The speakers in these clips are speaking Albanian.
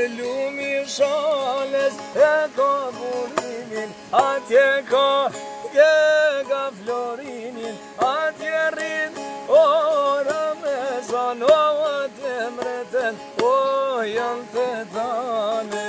lumi shales e ka burimin, atje ka gega florinin, atje rrin ora me zon, o atje mreten, o janë të tane.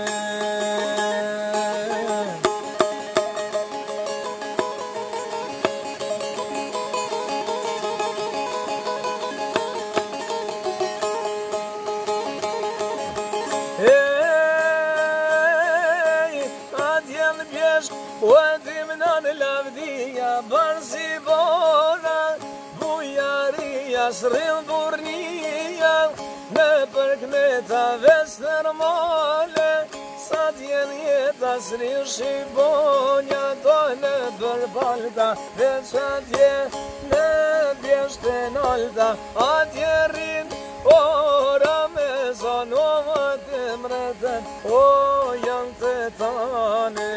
O atim në lavdia, barsi bora, bujaria, shril burnia, në përkneta ves normale, sa t'jen jeta shril shibonja, to në përbalta, veç atje në bjeshte nalta, atje rrin ora me zon, o atje mreten, o janë të tane.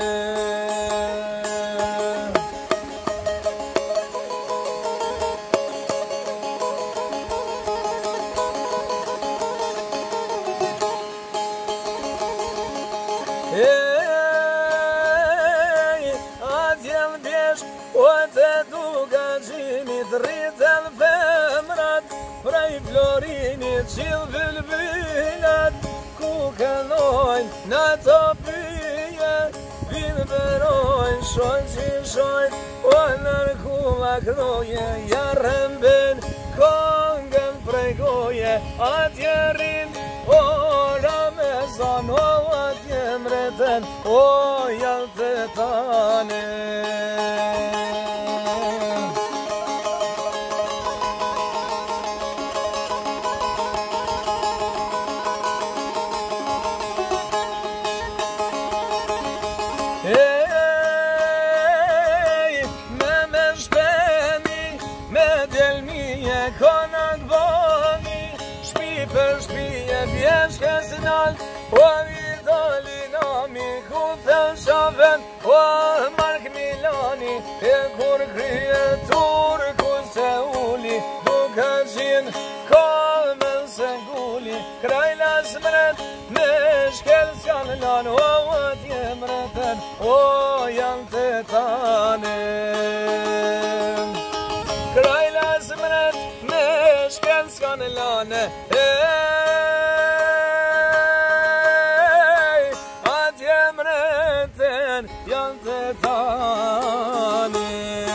Atjen bjesh, o të duka gjimit, rritën femrat, prej florinit qil bylbylat, ku këllojnë në të pyje, vinë verojnë, shojnë që shojnë, o nërkuma knoje, jarën ben, kongën prej goje, atje rrinë, ora me zonë, o atje mreten, o janë të tane. Me shpeni, me djelmije, konak boni, shpi për shpije, bjeshke s'nalt, o vidoli nami, ku thën shaven, o Mark Milani, e kur krye turku se uli, duka qin komen se guli, krajla s'mret, me shkel s'kan lan, o atje mreten, o janë të tane. Krajla s'mret, me shkel s'kan lan, atje mreten, janë të tane.